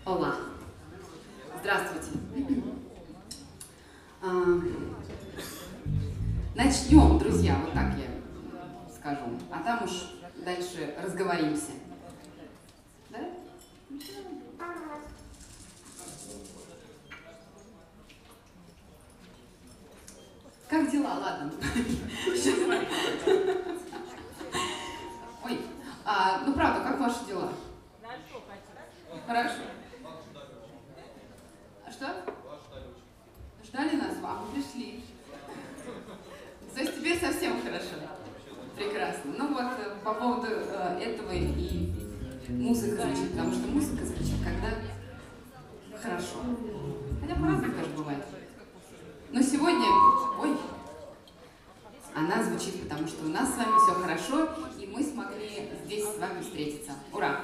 Ола. Здравствуйте. Начнем, друзья, вот так я скажу. А там уж дальше разговоримся. Да? Как дела? Ладно. Ой, ну правда, как ваши дела? Хорошо. А что? Ждали нас? А мы пришли. То есть теперь совсем хорошо. Прекрасно. Ну вот по поводу этого и музыка звучит, потому что музыка звучит, когда хорошо. Хотя по-разному тоже бывает. Но сегодня, она звучит, потому что у нас с вами все хорошо, и мы смогли здесь с вами встретиться. Ура!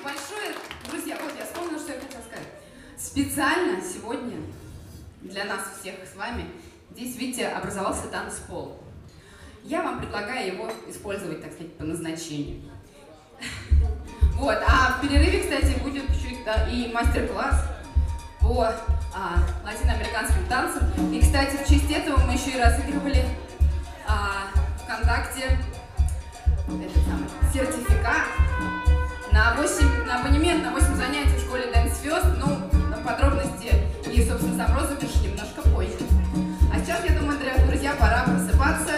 большое. Друзья, вот я вспомнила, что я хотела сказать. Специально сегодня для нас всех с вами здесь, видите, образовался танцпол. Я вам предлагаю его использовать, так сказать, по назначению. Вот, а в перерыве, кстати, будет чуть и мастер-класс по латиноамериканским танцам. И, кстати, в честь этого мы еще и разыгрывали ВКонтакте этот самый сертификат на абонемент на 8 занятий в школе Dance First. Ну, подробности и, собственно, сам розыгрыш немножко позже. А сейчас, я думаю, друзья, пора просыпаться.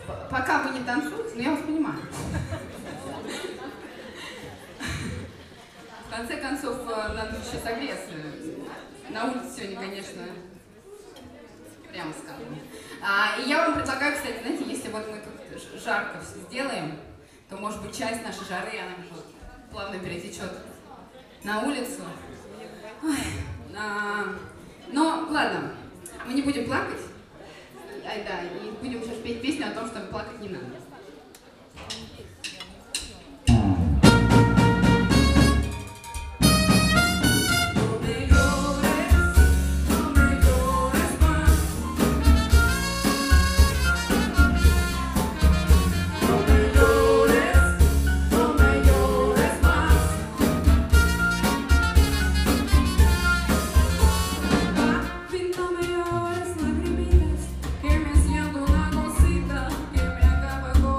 пока вы не танцуете, но я вас понимаю. В конце концов, надо еще согреться. На улице сегодня, конечно, прямо скажем. И я вам предлагаю, кстати, знаете, если вот мы тут жарко все сделаем, то, может быть, часть нашей жары, она вот плавно перетечет на улицу. Но, ладно, мы не будем плакать. Да, и будем сейчас петь песню о том, что плакать не надо. Que me siento una cosita que me acaba con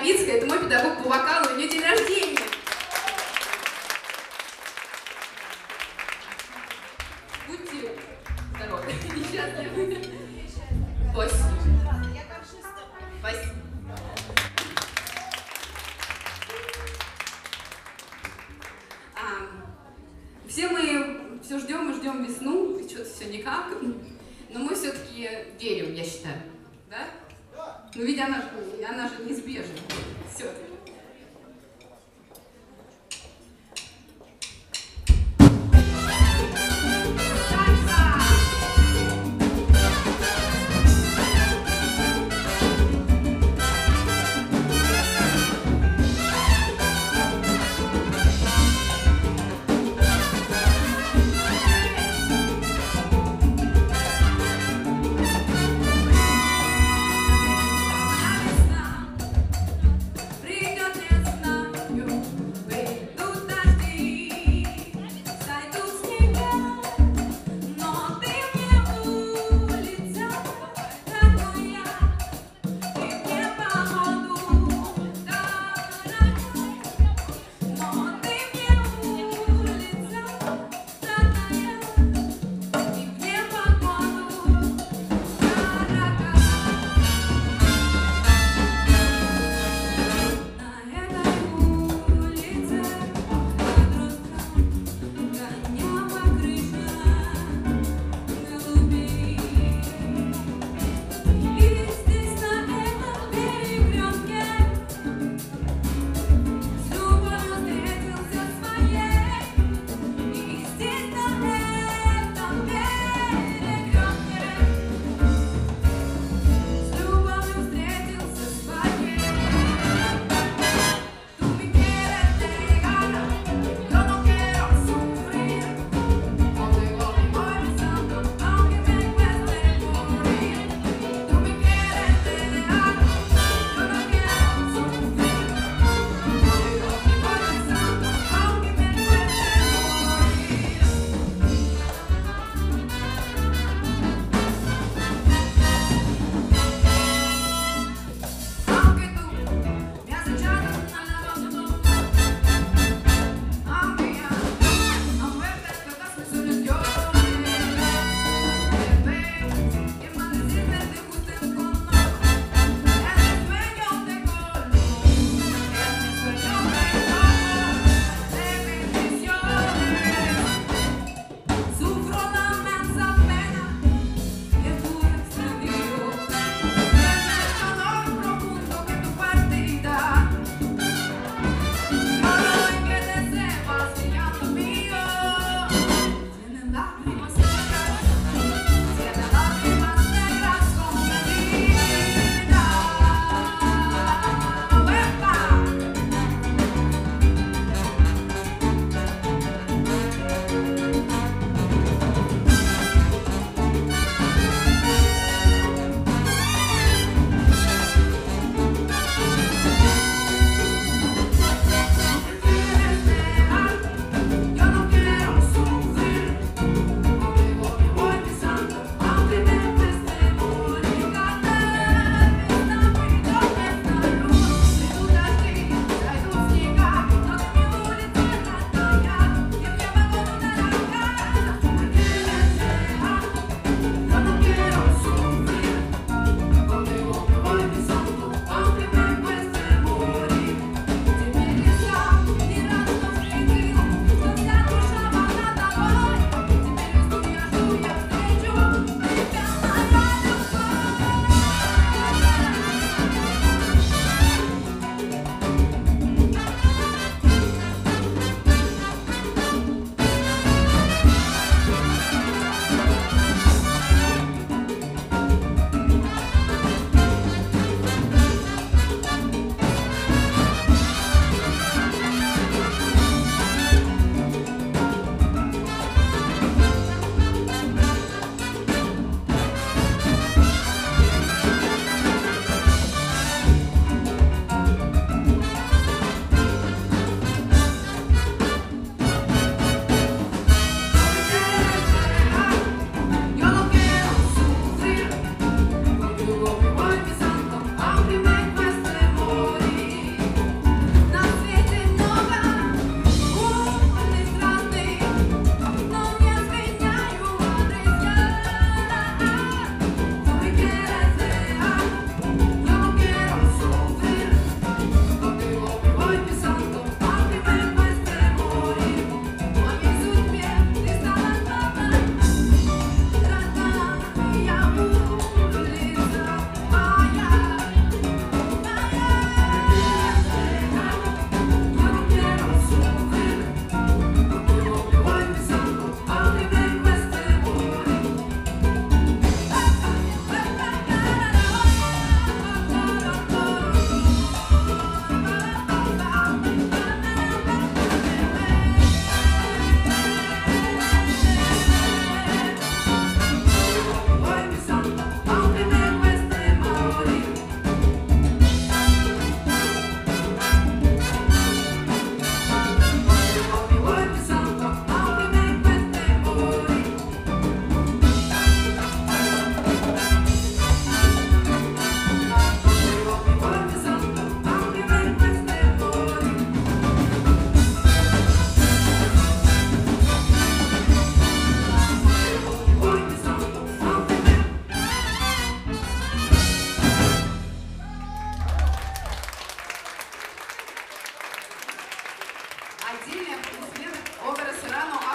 Новицкая, это мой педагог по вокалу, у нее день рождения. Будьте здоровы и счастливы. Спасибо. Спасибо. Все мы все ждем и ждем весну, и что-то все никак, но мы все-таки верим, я считаю, да? Ну ведь она же неизбежна, все-таки. Привет!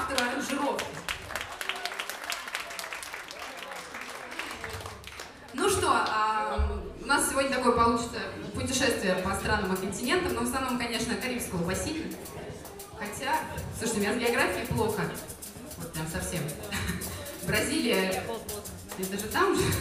автора аранжировки. Ну что, у нас сегодня такое получится путешествие по странам и континентам, но в основном, конечно, Карибского бассейна. Хотя, слушайте, у меня с географией плохо. Вот прям совсем. Бразилия, это же там же.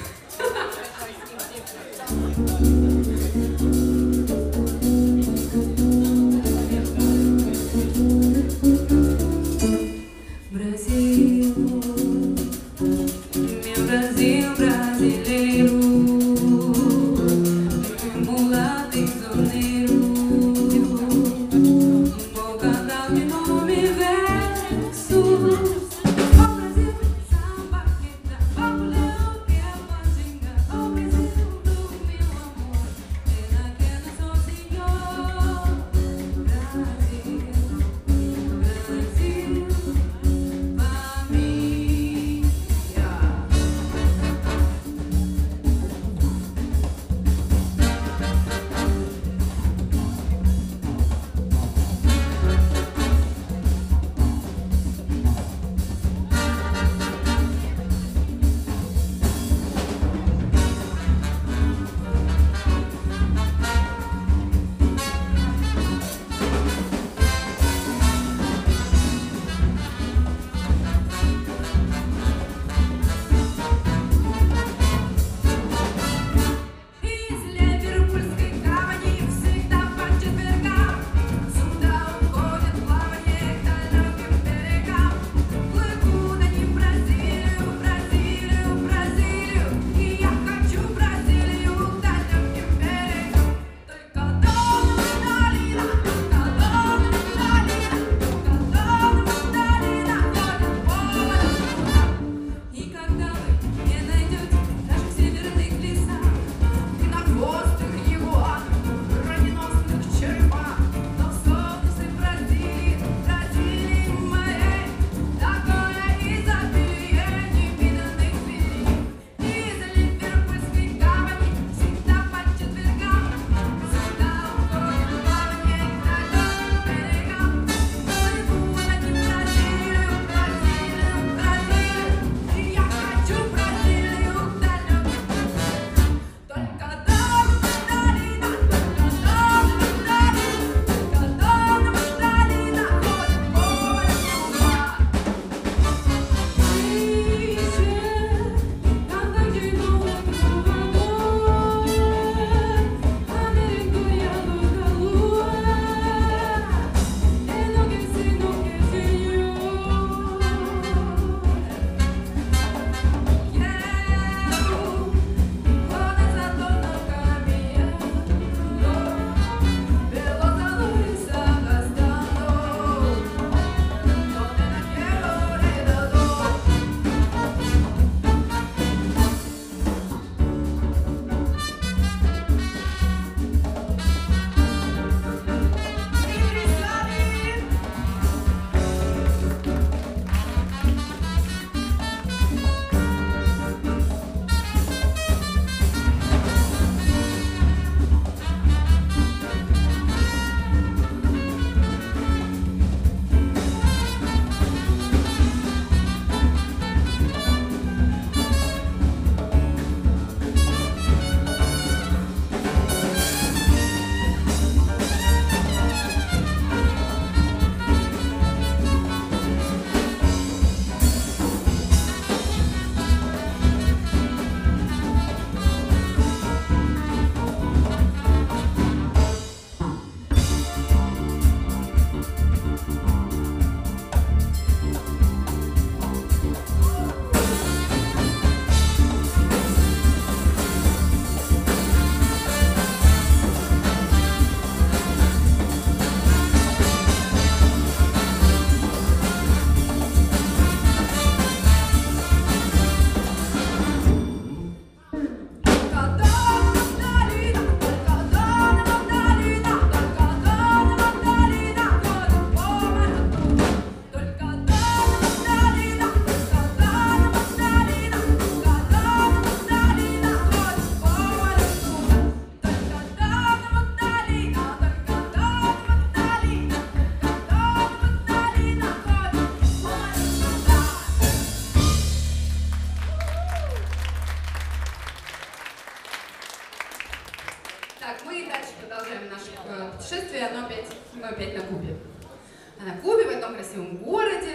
путешествие, мы опять на Кубе. А на Кубе, в этом красивом городе.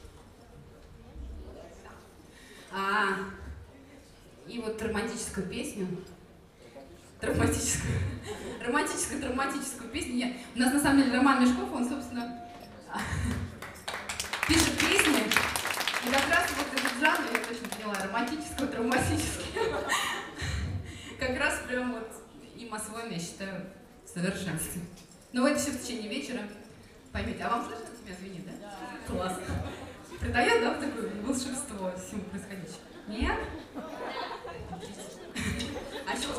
И вот романтическую песню. Романтическую песню. У нас на самом деле Роман Мешков, он, собственно, пишет песни. И как раз вот этот жанр, я точно поняла, романтического, травматического. Как раз прям вот им освоен, я считаю, в совершенстве. Но вы это все в течение вечера поймете. А вам слышно, как меня звенит, да? Да. Классно. Придает, да, такое волшебство всему происходящему? Нет? А что?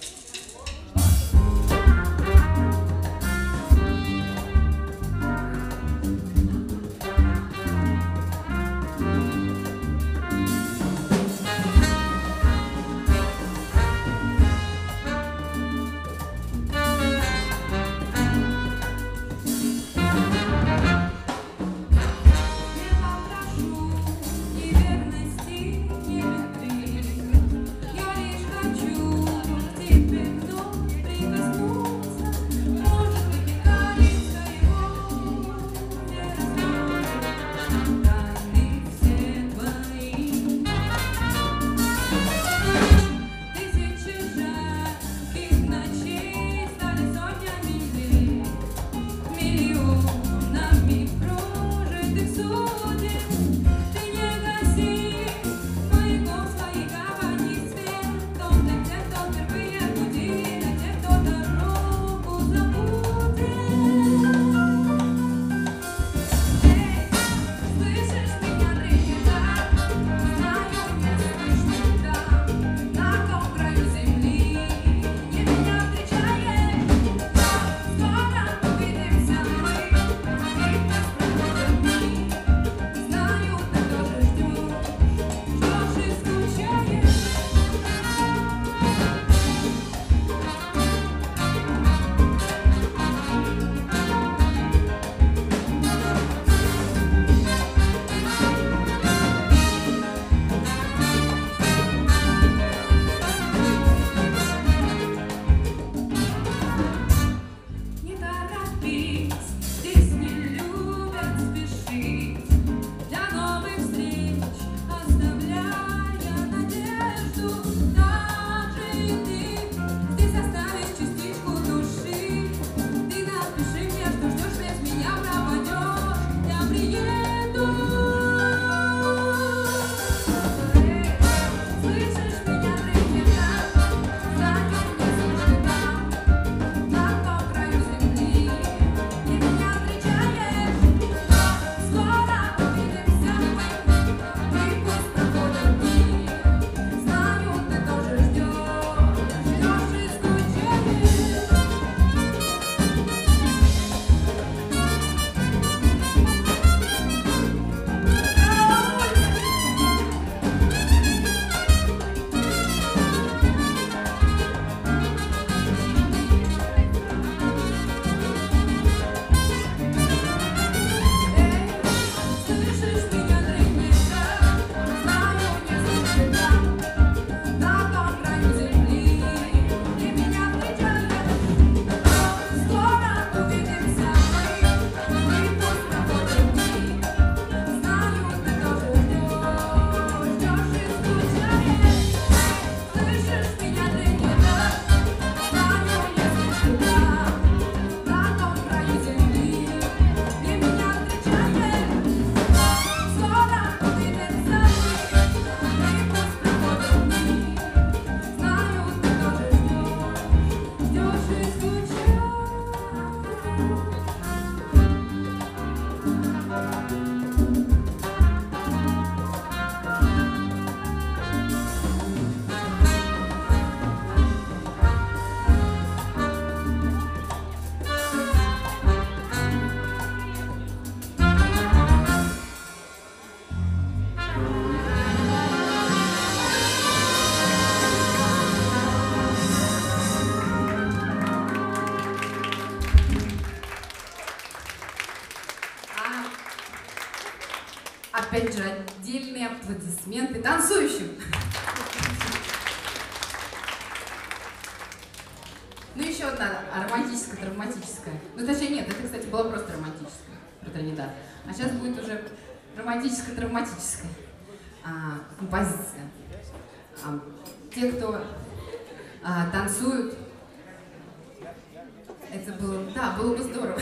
Опять же, отдельные аплодисменты танцующим. Ну, еще одна романтическая романтическая-травматическая. Ну, точнее, нет, это, кстати, была просто романтическая про Тринидад. А сейчас будет уже романтическо-травматическая композиция. Те, кто танцуют, это было, да, было бы здорово.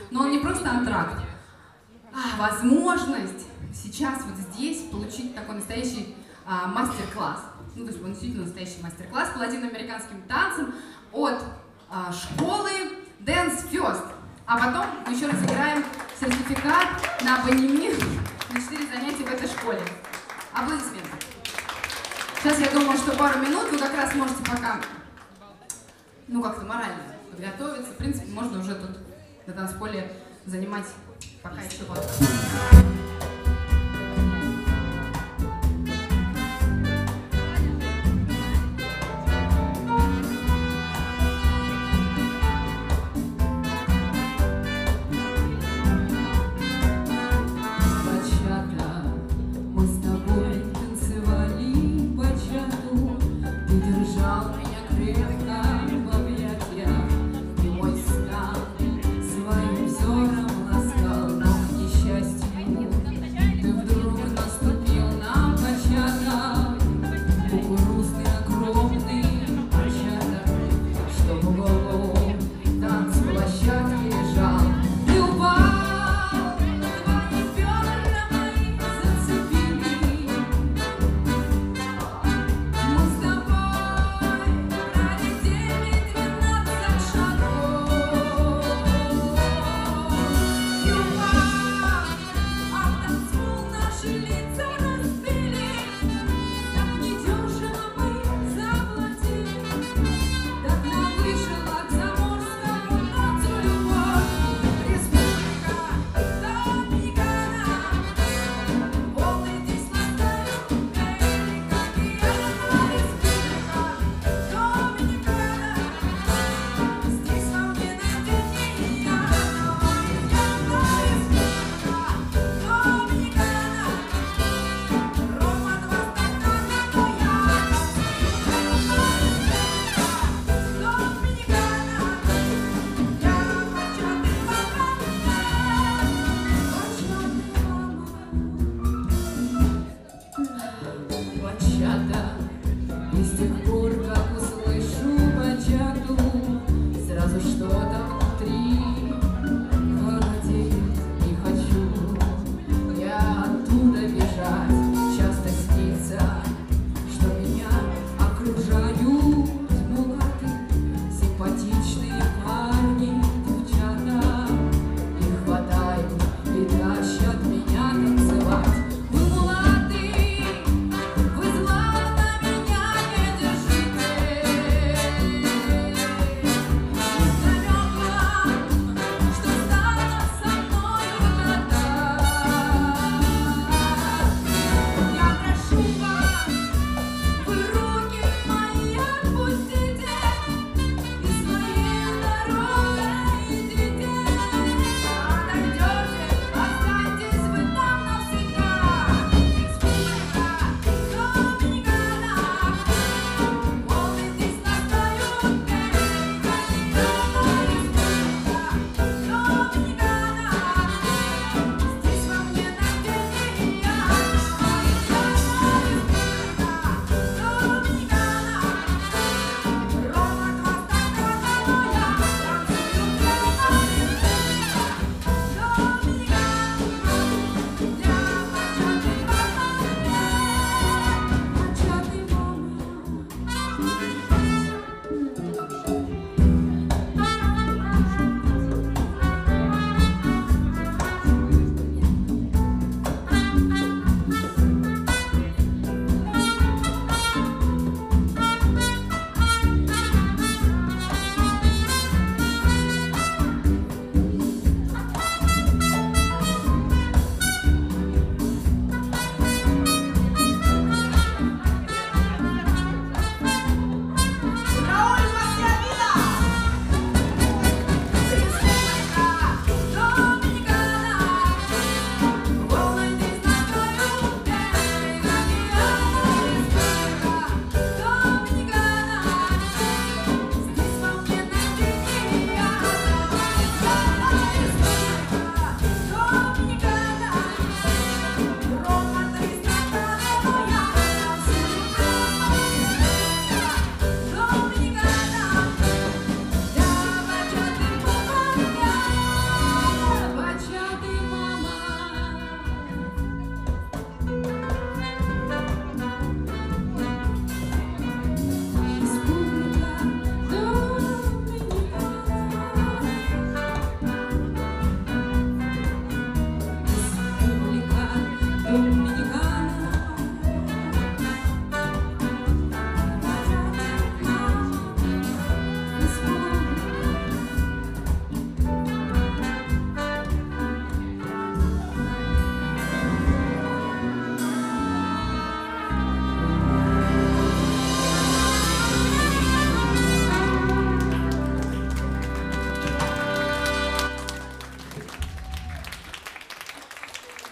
Но он не просто антракт, а возможность сейчас вот здесь получить такой настоящий мастер-класс. Ну, то есть он действительно настоящий мастер-класс по латиноамериканским танцам от школы Dance First. А потом мы еще разыграем сертификат на абонемент на 4 занятия в этой школе. Аплодисменты. Сейчас я думаю, что пару минут вы как раз можете пока, ну, как-то морально подготовиться. В принципе, можно уже тут на танцполе занимать пока еще вот. Своим взором ласкал, но, к несчастью,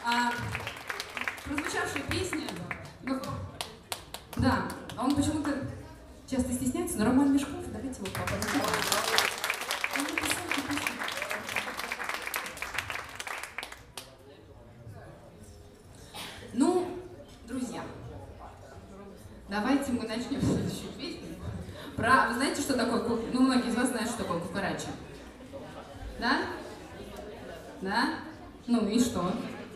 А, прозвучавшая песня, ну, да, он почему-то часто стесняется, но Роман Мешков, давайте его поаплодируем. Он написал эту песню. Ну, друзья, давайте мы начнем следующую песню. Вы знаете, что такое кукарача? Ну, многие из вас знают, что такое кукарача. Да? Да? Ну и что?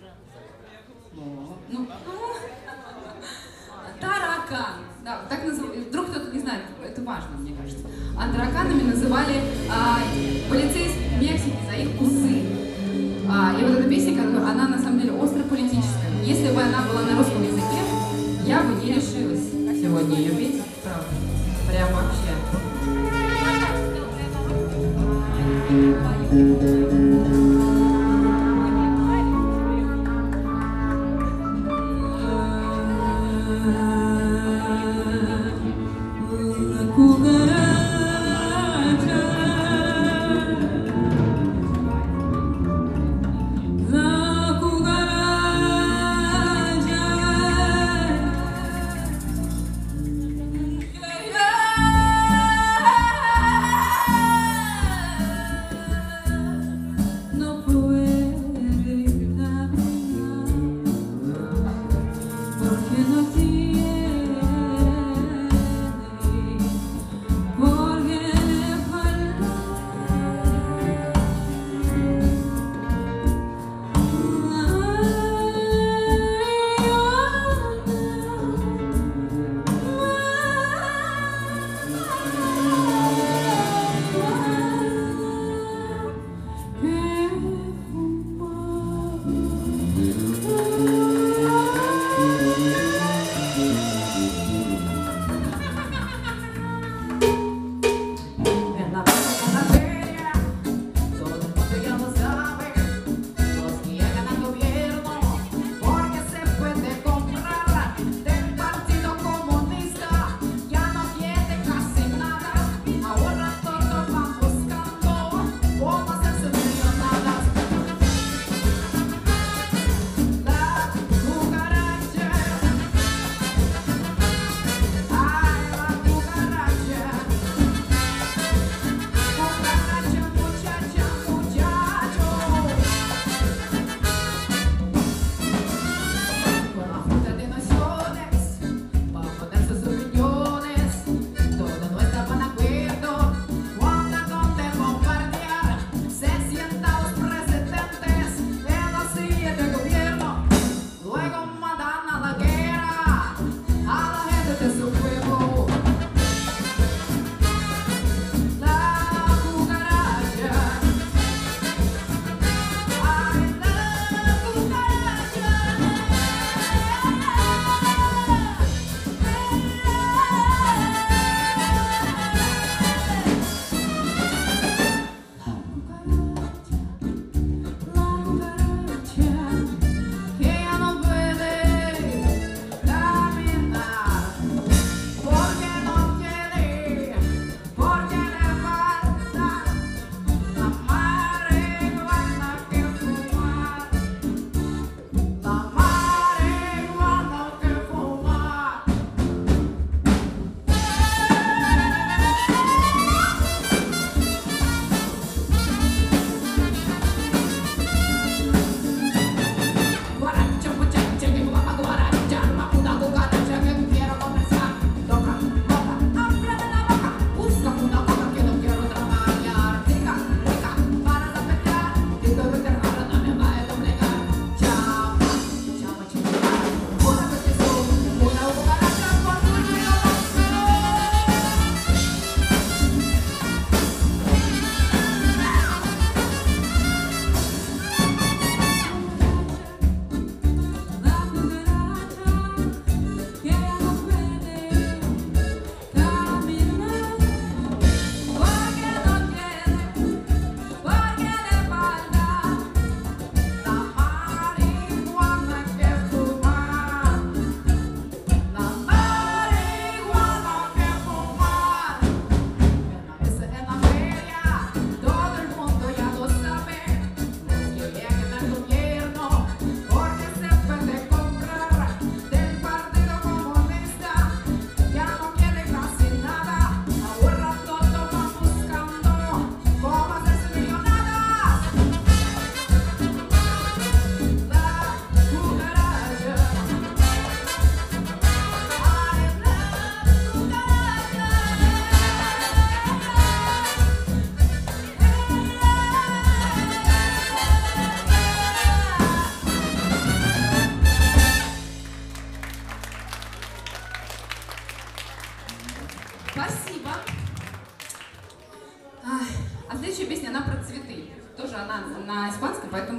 Ну, таракан. Да, так называют. Вдруг кто-то не знает, это важно, мне кажется. А тараканами называли полицейских в Мексике за их усы. И вот эта песня, она на самом деле остро политическая. Если бы она была на русском языке, я бы не решилась сегодня ее петь. Правда. Прям вообще.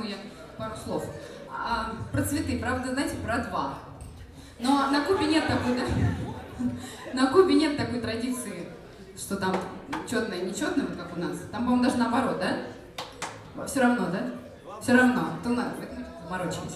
мне пару слов. Про цветы, правда, знаете, про два. Но на Кубе нет такой, да? На Кубе нет такой традиции, что там четное, нечетное, вот как у нас. Там, по-моему, даже наоборот, да? Все равно, да? Все равно. То надо, заморочились.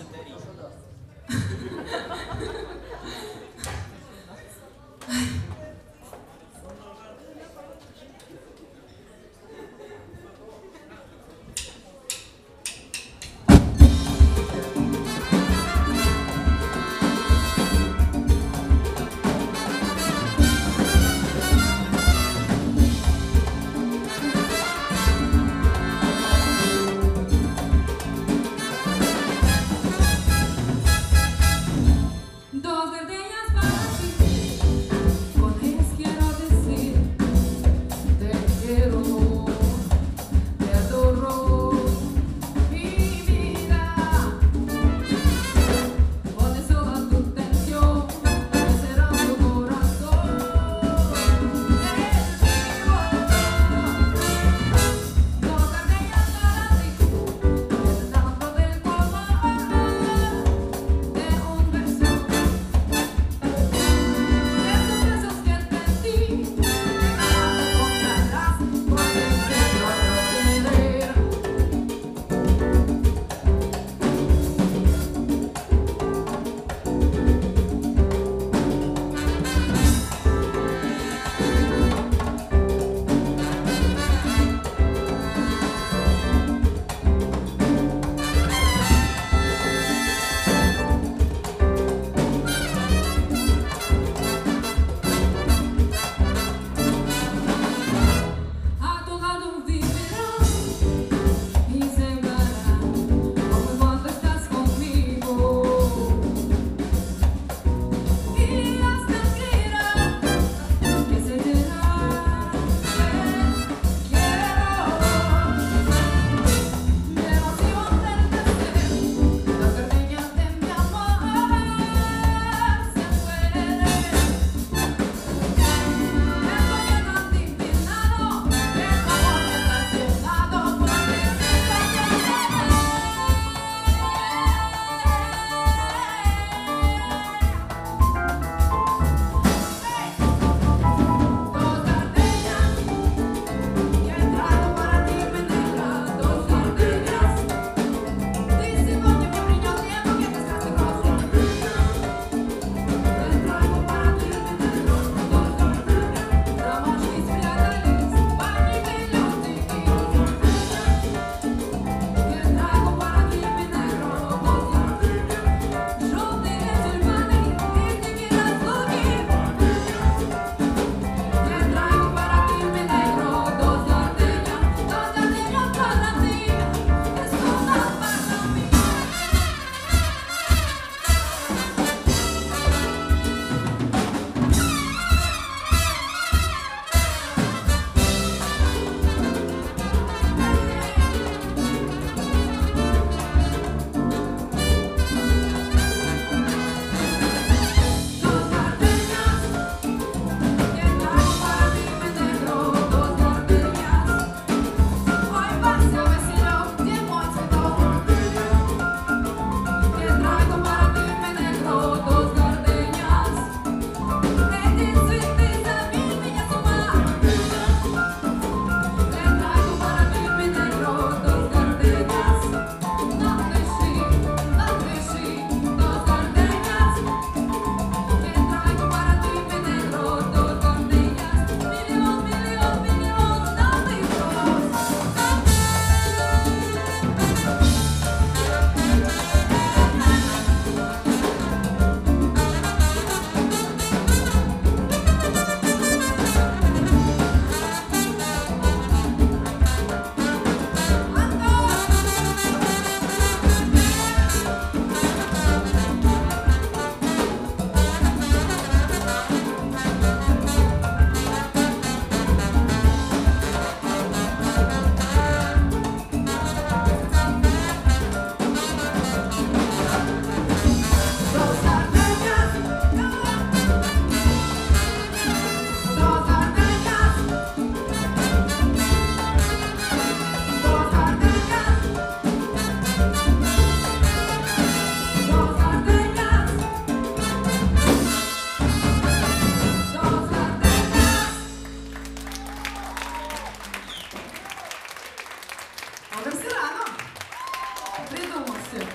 Томас это.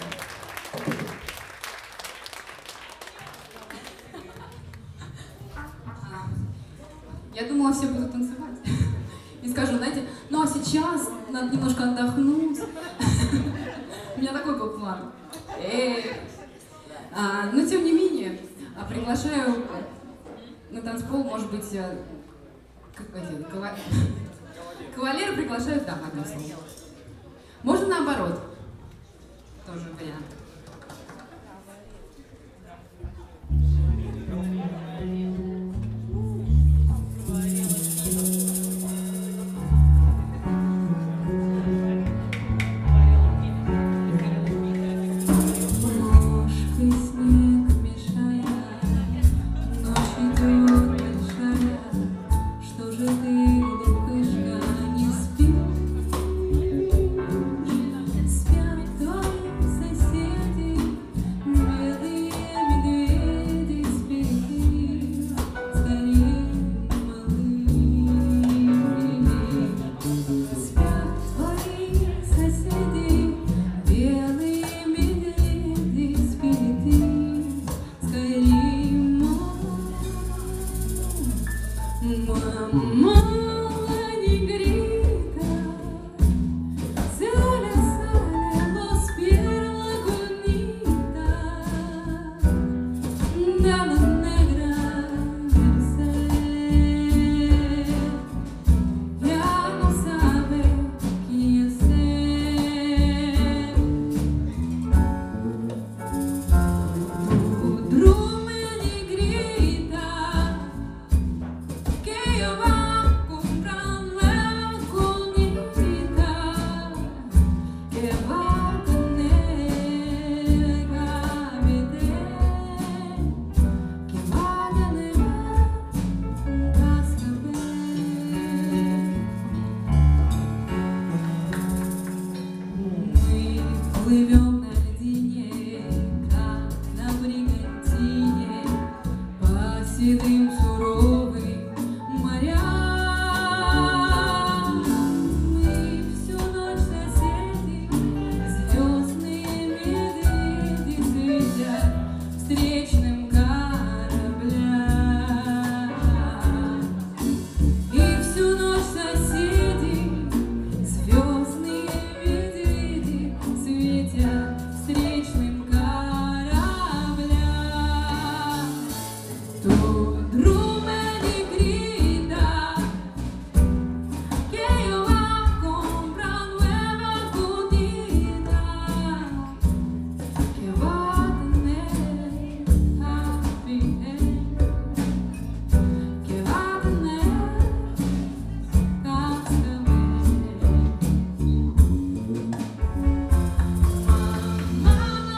Я думала, все будут танцевать. И скажу, знаете, ну а сейчас надо немножко отдохнуть. У меня такой был план. Но тем не менее, приглашаю на танцпол, может быть, кавалеры приглашают дам, одним словом. Можно наоборот. Тоже вариант. Плывем на льдине, как на бригантине, по седым суровым морям. Мы всю ночь соседи, звездные медведи светят встречным кораблям. И всю ночь соседи, звездные медведи светят встречным кораблям. Тут Roma negrita, que yo va comprar nueva cunita, que va a tener happy end, que va a tener cascabel. Mamá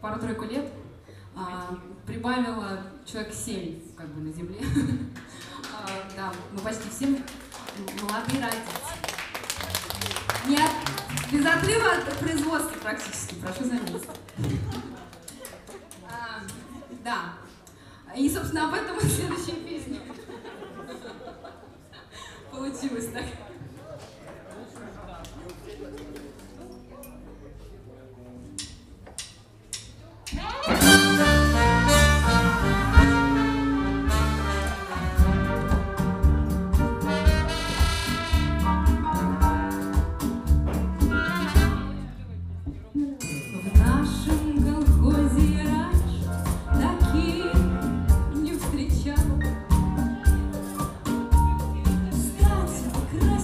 пару-тройку лет прибавила человек 7 как бы на земле. Да, мы почти все молодые родители. Нет, без отрыва от производства практически, прошу заметить. Да. И, собственно, об этом следующая песня. Получилось так. В нашем колхозе раньше таких не встречал. Кстати, красивый.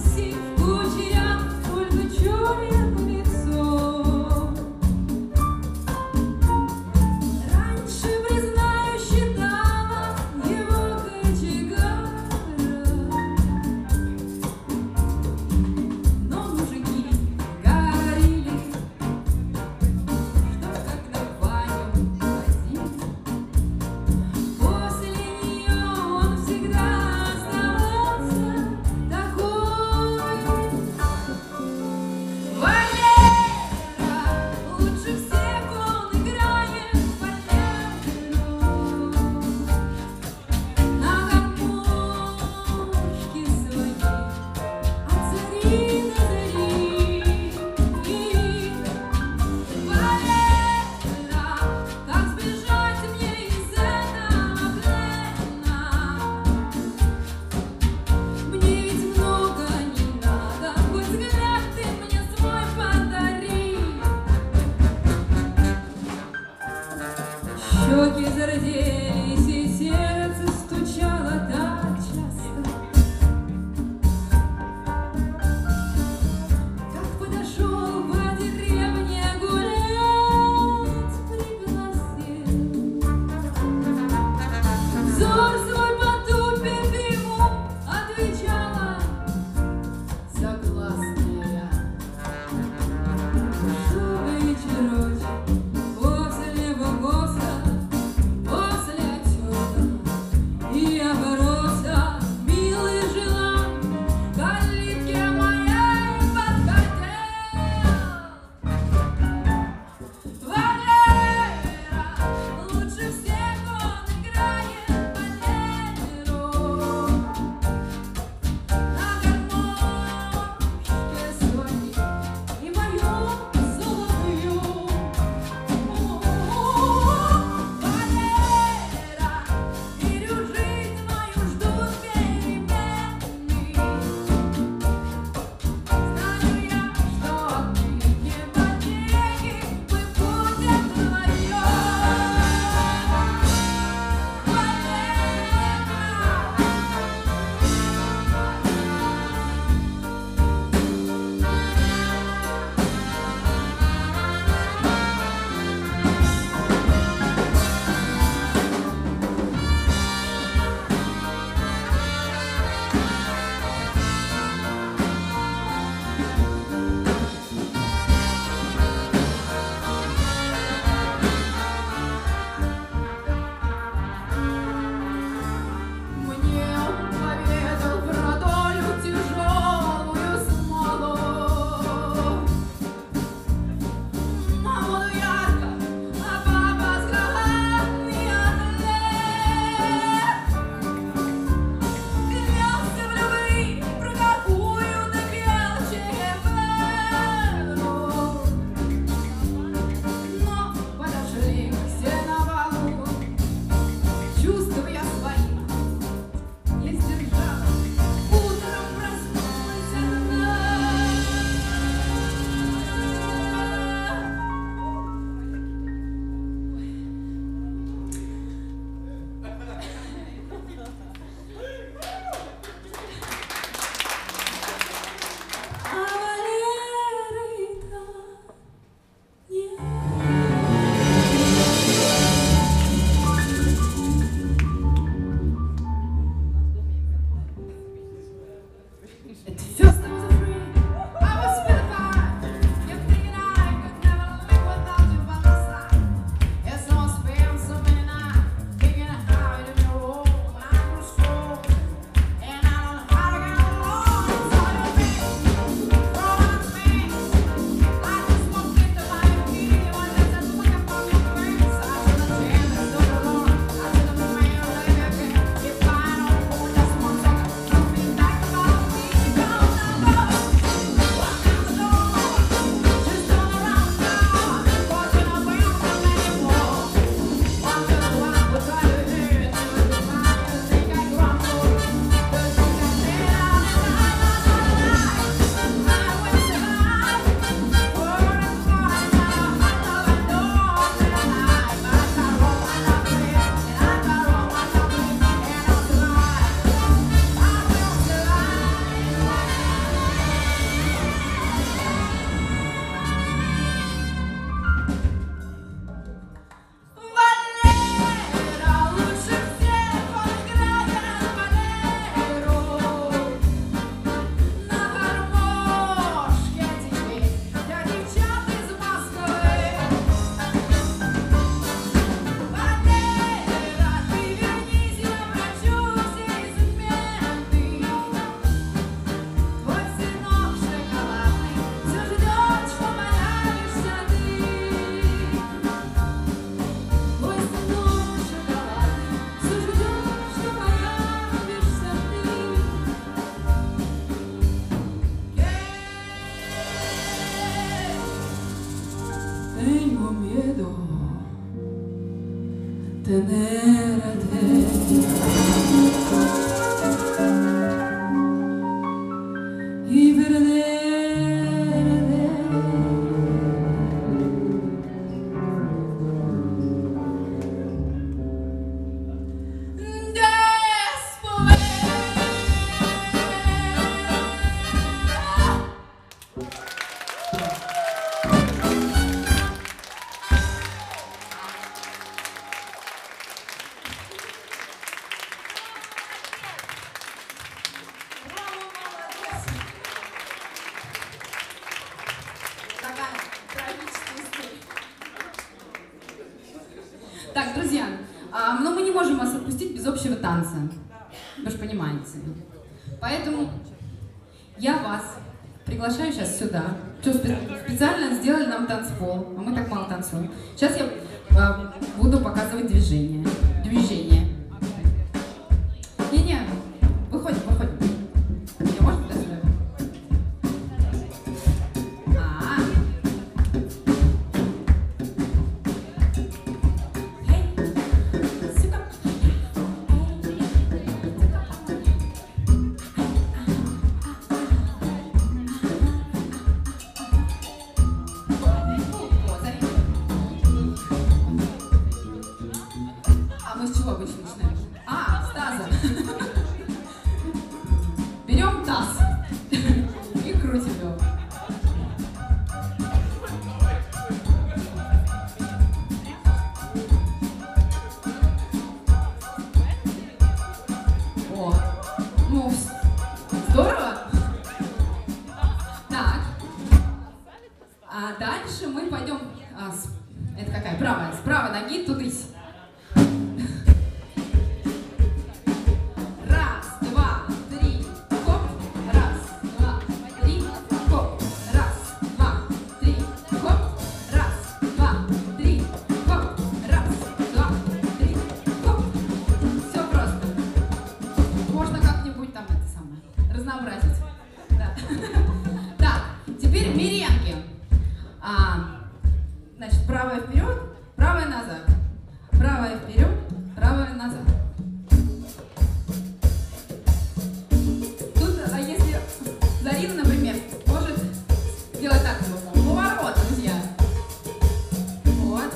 miedo tenerte. Y perderte. Так, друзья, но мы не можем вас отпустить без общего танца. Вы же понимаете. Поэтому я вас приглашаю сейчас сюда. Что, специально сделали нам танцпол, а мы так мало танцуем. Сейчас я буду показывать движение. Движение. Не-не, выходим, выходим. Не, можно туда-сюда? Мы с чего обычно начинаем? С таза. Берем таз и крутим его. О, ну, здорово. Так. А дальше мы пойдем... это какая? Правая. С правой ноги тудысь. Разнообразить. Да. Так, теперь меренги. Значит, правая вперед, правая назад. Правая вперед, правая назад. Тут, если Зарина, например, может делать так. Поворот, друзья. Вот.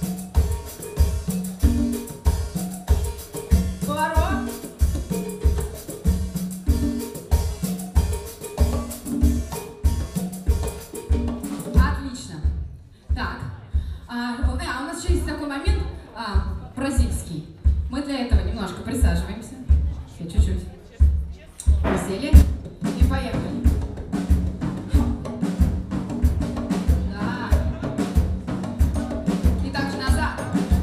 Поворот. Так, у нас еще есть такой момент бразильский. Мы для этого немножко присаживаемся. Чуть-чуть. Присели и поехали. Да. И также назад.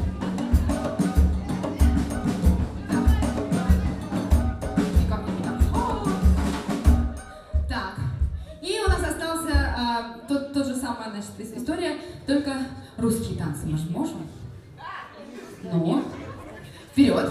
И как-нибудь так. Так. И у нас остался тот же самая, значит, история, только русские танцы. Мы же можем? Ну, вперед.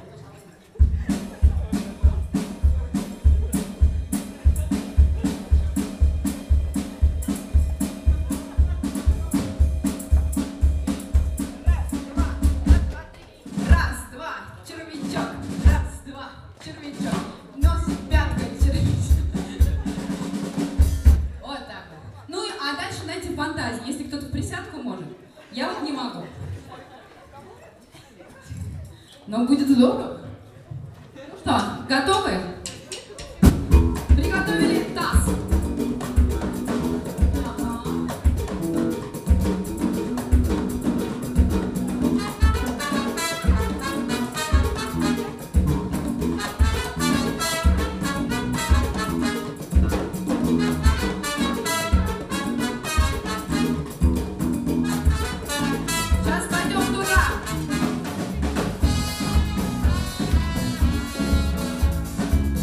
Раз, два, червячок. Раз, два, червячок. Нос пяткой червячок. Вот так вот. Ну, а дальше, знаете, фантазии. Если кто-то в присядку может, я вот не могу. Но будет здорово. Ну что, готовы? Приготовили таз. Сейчас пойдем туда.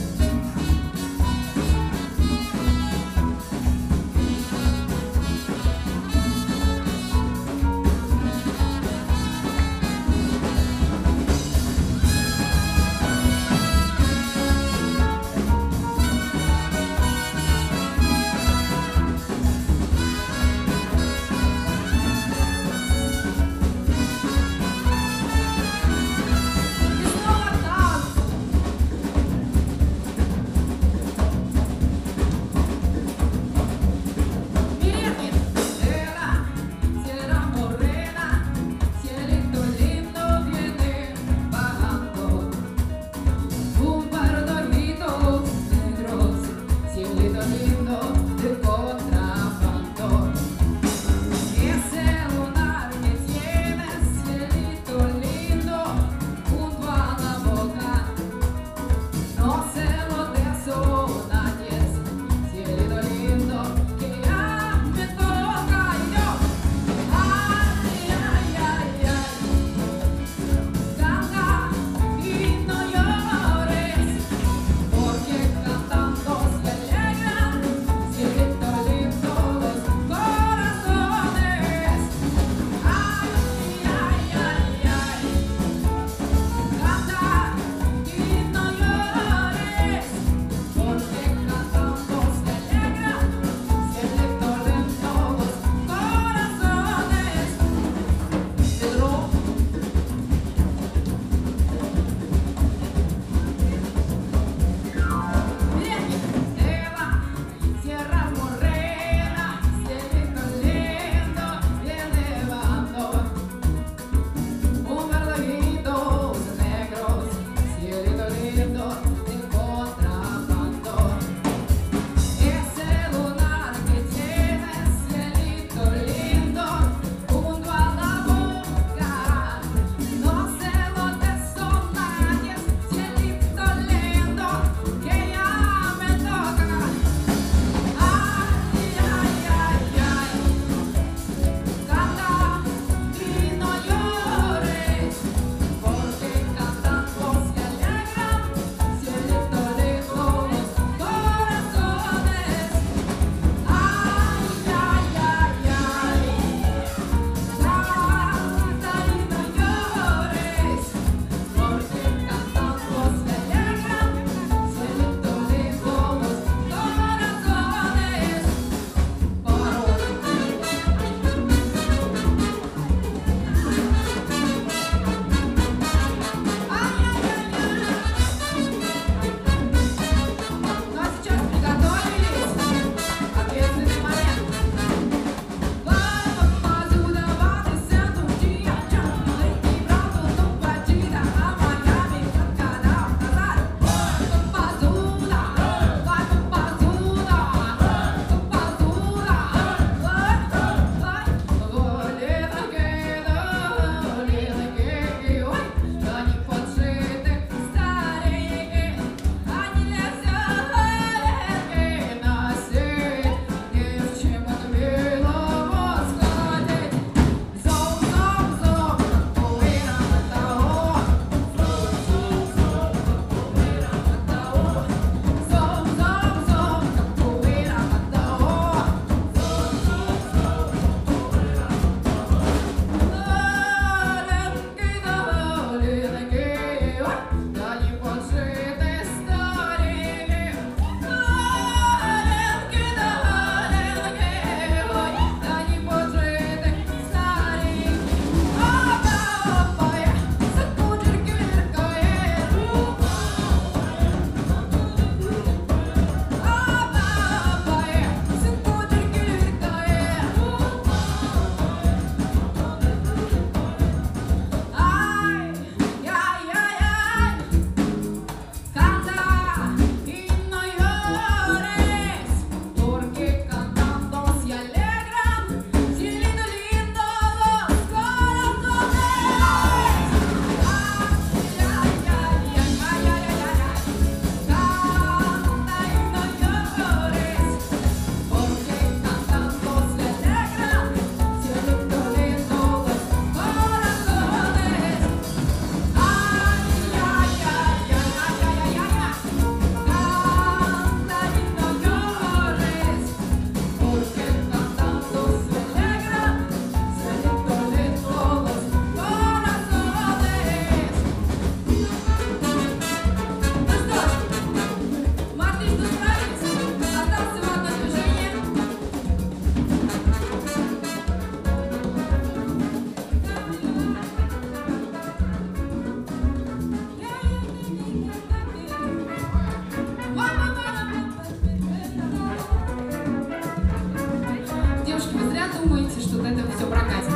Девушки, вы зря думаете, что это все прокатит.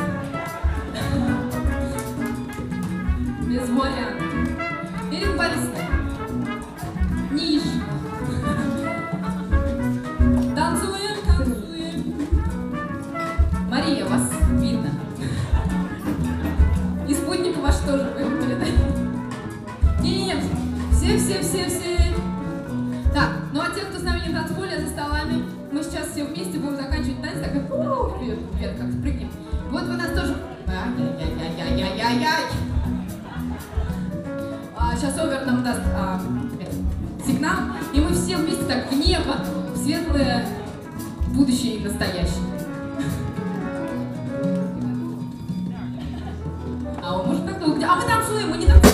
Без вариантов. Ирина Борисовна. Ниже. Танцуем, танцуем. Мария, вас видно. И спутник ваш тоже вы передаете. Нет, все. Так, ну а те, кто с нами не в танцполе, за столами, мы сейчас все вместе будем заканчивать танец, так вверх как спрыгнем. Вот вы нас тоже... Сейчас Овер нам даст сигнал, и мы все вместе так в небо, в светлое будущее и настоящее. А может так долго? А мы танцуем, мы не танцуем.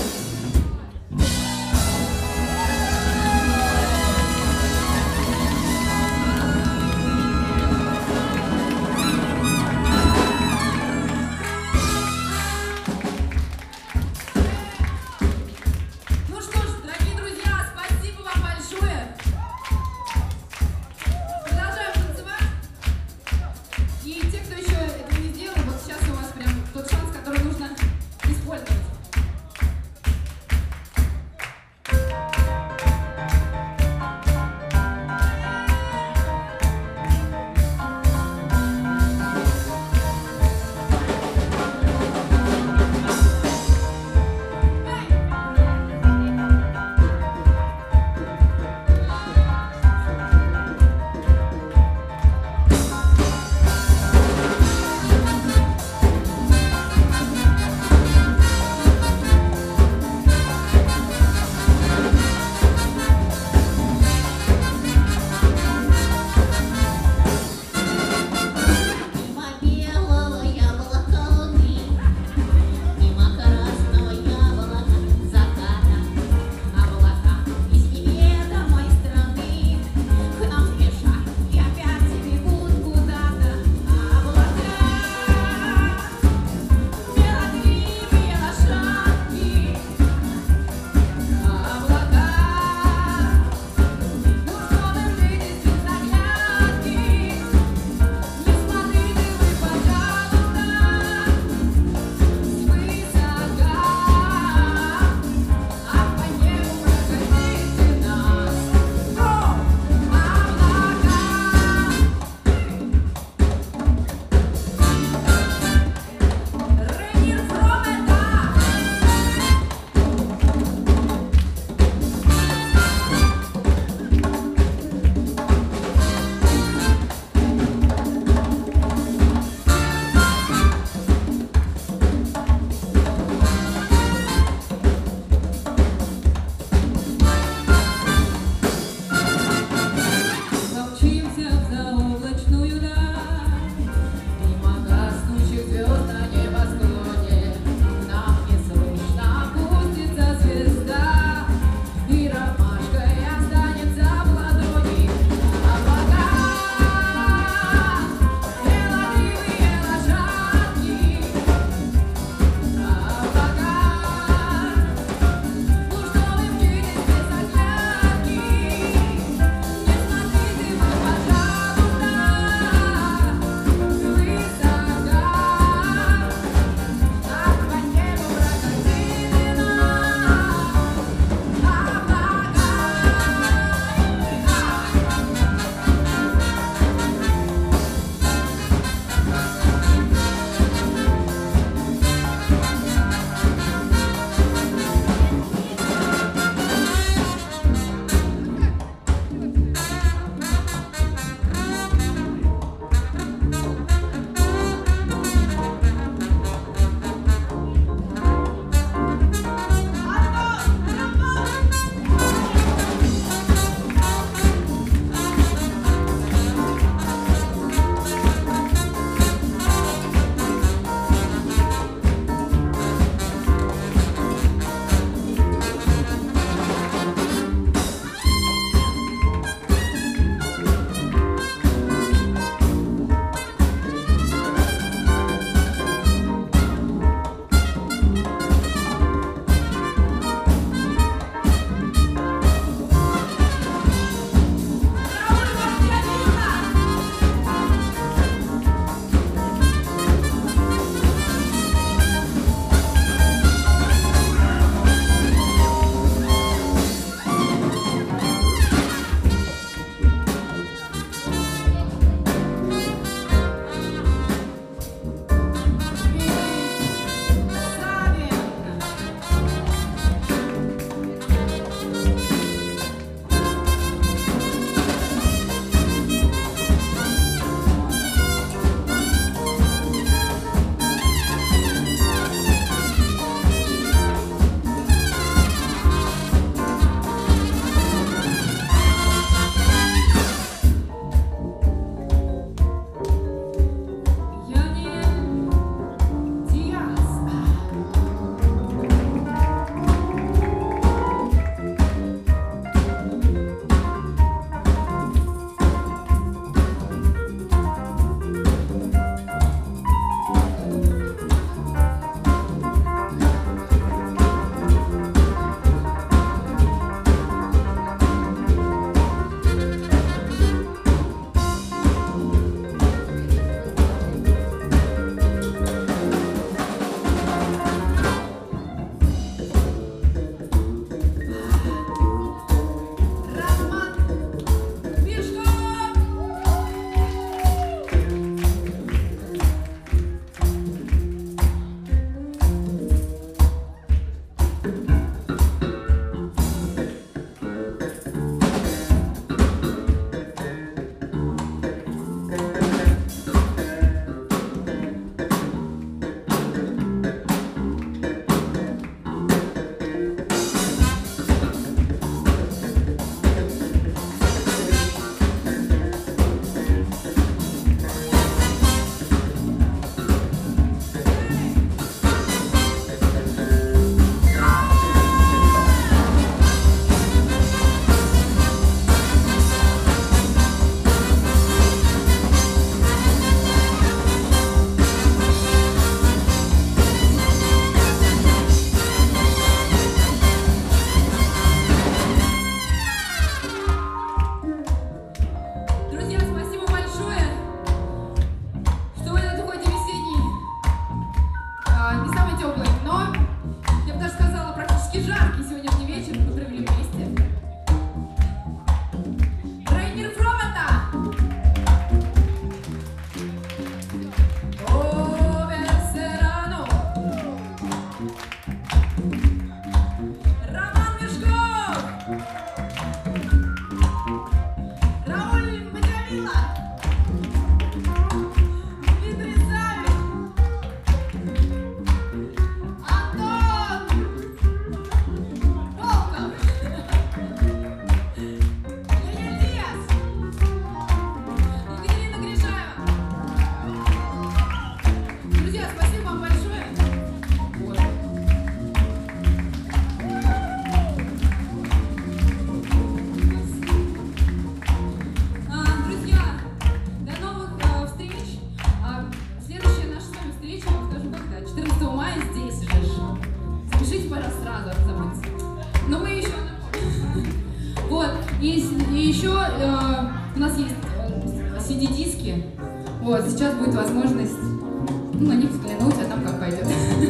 И еще у нас есть CD-диски. Вот, сейчас будет возможность на них взглянуть, а там как пойдет.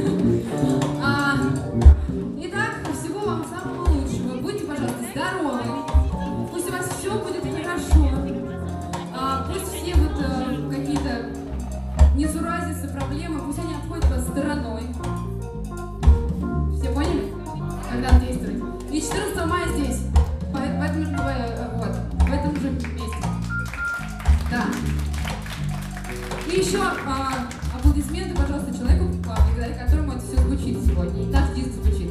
Итак, всего вам самого лучшего. Будьте, пожалуйста, здоровы. Пусть у вас все будет хорошо. Пусть все вот какие-то несуразицы, проблемы, пусть они отходят вас стороной. Все поняли? Когда действовать. И 14 мая здесь. В этом же месте. Да. И еще аплодисменты, пожалуйста, человеку, благодаря которому это все звучит сегодня. И наш диск звучит.